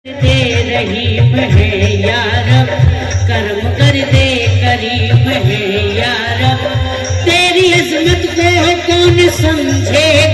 दे रहीम है यार, कर्म कर दे करीम है यार, तेरी अजमत को कौन समझे।